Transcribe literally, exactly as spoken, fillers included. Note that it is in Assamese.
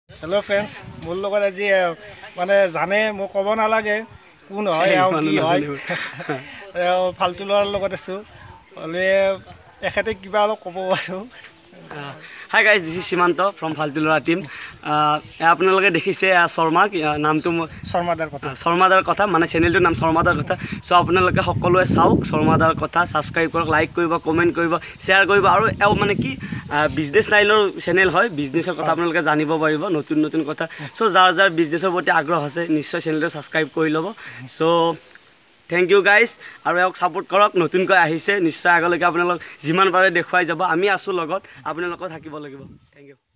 হেল্ল' ফ্ৰেণ্ডছ, মোৰ লগত আজি মানে জানে মোক ক'ব নালাগে কোন হয় আৰু কি হয়। ফাল্টু ল'ৰাৰ লগত আছোঁ, হ'লে এখেতে কিবা অলপ ক'ব আৰু। Hi guys, this is Simanta from ফাল্টু ল'ৰা টিম। আপোনালোকে দেখিছে শৰ্মা, নামটো মই শৰ্মাদাৰ কথা শৰ্মাদাৰ কথা মানে চেনেলটোৰ নাম শৰ্মাদাৰ কথা। চ' আপোনালোকে সকলোৱে চাওক শৰ্মাদাৰ কথা, ছাবস্ক্ৰাইব কৰক, লাইক কৰিব, কমেণ্ট কৰিব, শ্বেয়াৰ কৰিব। আৰু এওঁ মানে কি বিজনেছ লাইনৰ চেনেল হয়, বিজনেছৰ কথা আপোনালোকে জানিব পাৰিব, নতুন নতুন কথা। চ' যাৰ যাৰ বিজনেছৰ প্ৰতি আগ্ৰহ আছে নিশ্চয় চেনেলটো ছাবস্ক্ৰাইব কৰি ল'ব। চ' থেংক ইউ গাইজ, আৰু এওঁক ছাপোৰ্ট কৰক, নতুনকৈ আহিছে, নিশ্চয় আগলৈকে আপোনালোক যিমান পাৰে দেখুৱাই যাব। আমি আছোঁ লগত, আপোনালোকেও থাকিব লাগিব। Thank U.